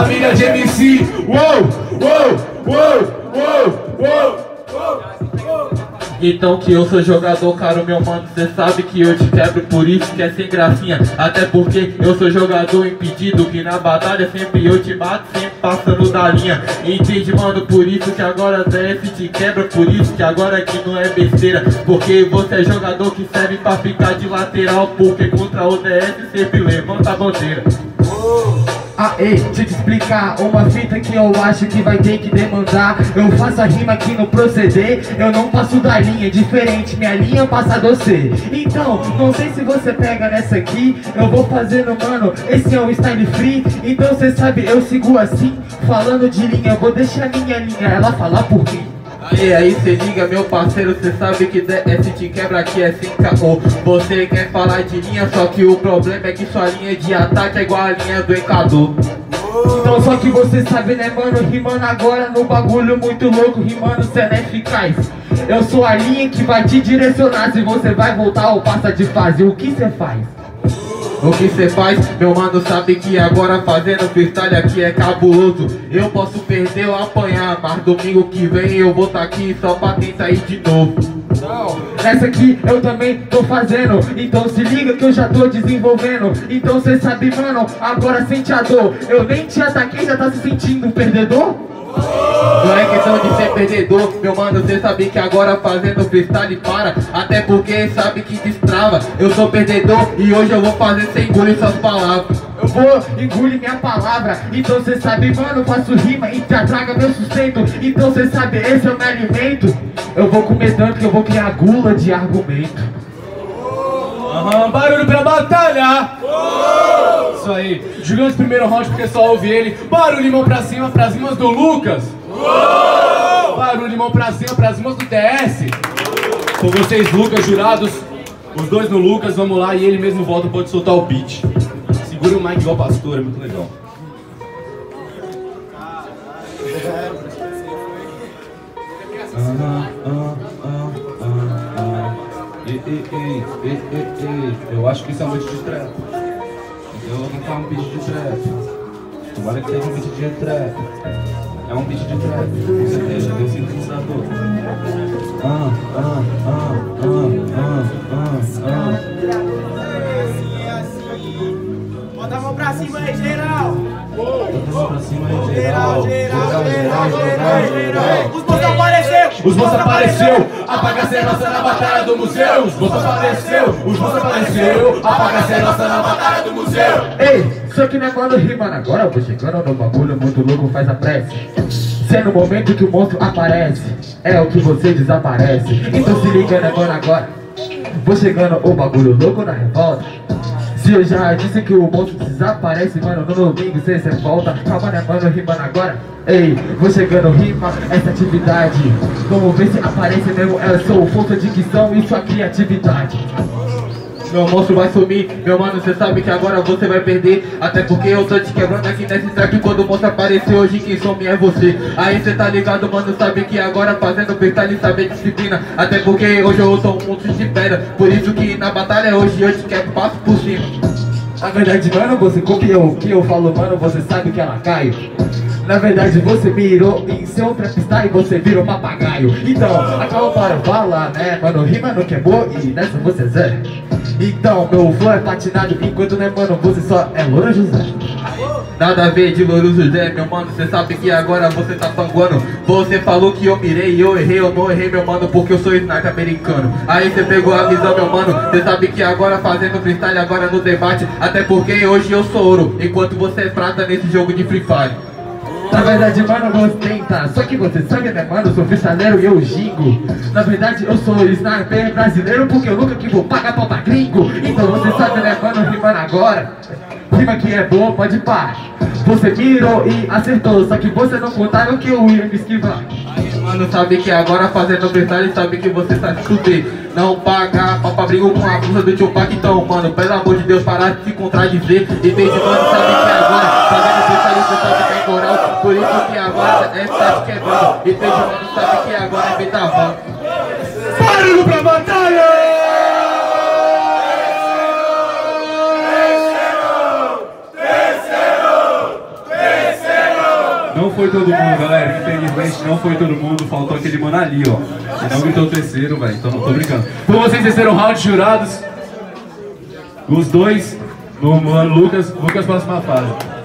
família de MC. Uou, uou, uou, uou, uou. Então que eu sou jogador, caro meu mano, cê sabe que eu te quebro, por isso que é sem gracinha. Até porque eu sou jogador impedido, que na batalha sempre eu te mato, sempre passando da linha. Entende, mano, por isso que agora DF te quebra, por isso que agora aqui não é besteira. Porque você é jogador que serve pra ficar de lateral, porque contra o DF sempre levanta a bandeira. Ei, deixa eu te explicar uma fita que eu acho que vai ter que demandar. Eu faço a rima aqui no proceder, eu não passo da linha, diferente, minha linha passa do C. Então, não sei se você pega nessa aqui, eu vou fazendo, mano, esse é o style free. Então cê sabe, eu sigo assim, falando de linha, eu vou deixar minha linha, ela falar por mim. Aí cê liga, meu parceiro, cê sabe que DF te quebra aqui é sem caô. Você quer falar de linha, só que o problema é que sua linha de ataque é igual a linha do Encador. Então só que você sabe, né, mano, rimando agora no bagulho muito louco, rimando cê não é eficaz. Eu sou a linha que vai te direcionar se você vai voltar ou passa de fase. O que cê faz? O que cê faz, meu mano, sabe que agora fazendo freestyle aqui é cabuloso. Eu posso perder ou apanhar, mas domingo que vem eu vou tá aqui só pra tentar ir de novo. Essa aqui eu também tô fazendo, então se liga que eu já tô desenvolvendo. Então cê sabe, mano, agora sente a dor. Eu nem te ataquei, já tá se sentindo um perdedor? Não é questão de ser perdedor, meu mano, cê sabe que agora fazendo freestyle para. Até porque sabe que destrava. Eu sou perdedor e hoje eu vou fazer sem engolir suas palavras. Eu vou engolir minha palavra. Então cê sabe, mano, faço rima e já traga meu sustento. Então cê sabe, esse é o meu alimento. Eu vou comer tanto que eu vou criar gula de argumento. Barulho pra batalha! Isso aí, jogando esse primeiro round porque só ouve ele. Barulho, mão pra cima, pras rimas do Lucas. Barulho, mão pra cima, pras rimas do TS. Com vocês, Lucas, jurados, os dois no Lucas, vamos lá, e ele mesmo volta, pode soltar o beat. Segura o mic igual pastor, é muito legal. Eu acho que isso é um beat de trap. Eu vou cantar um beat de trap. Tomara que seja um beat de trap. É um beat de trap, com certeza, eu sinto que está todo. Bota a mão pra cima aí, geral! Bota a mão pra cima aí, geral! Geral! Os moços apareceu! Os moços apareceu! Apaga ser nossa na batalha do museu! Os moços apareceu! Os moços apareceu! Apaga ser nossa na batalha do museu! Ei, só que não é quando rimando agora, eu vou chegando no bagulho muito louco, faz a prece. Se é no momento que o monstro aparece, é o que você desaparece. Então se liga, né, mano, agora vou chegando o bagulho louco na revolta. Se eu já disse que o monstro desaparece, mano, no domingo cê volta. Calma, né, mano, rimando agora. Ei, vou chegando, rima essa atividade. Vamos ver se aparece mesmo, eu sou força de dicção e sua criatividade. Meu monstro vai sumir, meu mano, cê sabe que agora você vai perder. Até porque eu tô te quebrando aqui nesse track. Quando o monstro apareceu, hoje quem some é você. Aí cê tá ligado, mano, sabe que agora fazendo freestyle sabe disciplina. Até porque hoje eu sou um monstro de pedra. Por isso que na batalha hoje eu te quebro, passo por cima. Na verdade, mano, você copiou o que eu falo, mano, você sabe que ela cai. Na verdade, você mirou em seu trapstar e você virou papagaio. Então, acaba para falar, né, mano, rima no que é boa e nessa você zé. Então, meu flow é patinado, enquanto, né, mano, você só é Louro José. Nada a ver de Louro José, meu mano, cê sabe que agora você tá panguando. Você falou que eu mirei e eu errei, eu não errei, meu mano, porque eu sou sniper americano. Aí cê pegou a visão, meu mano, cê sabe que agora fazendo freestyle, agora no debate. Até porque hoje eu sou ouro, enquanto você é prata nesse jogo de Free Fire. Na verdade, mano, eu vou tentar. Só que você sabe, né, mano, eu sou freestyleiro e eu gingo. Na verdade, eu sou sniper brasileiro porque eu nunca que vou pagar pau pra gringo. Então você sabe, né, mano, rimando agora. Rima que é boa, pode parar. Você mirou e acertou, só que você não contaram que eu ia me esquivar. Aí, mano, sabe que agora fazendo freestyle, sabe que você tá escutando. Não paga pau pra briga com a blusa do Tupac. Então, mano, pelo amor de Deus, parar de se contradizer. Entende, mano, sabe que agora fazendo freestyle, você sabe que é moral. Por isso que agora é tá te quebrando. Entende, mano, sabe que agora é betavan. Barulho pra batalha! Terceiro! Não foi todo mundo, galera. Infelizmente não foi todo mundo. Faltou aquele mano ali, ó. Que não gritou o terceiro, velho. Então não tô brincando. Por vocês, terceiro round, jurados. Os dois, no mano Lucas, próxima fase.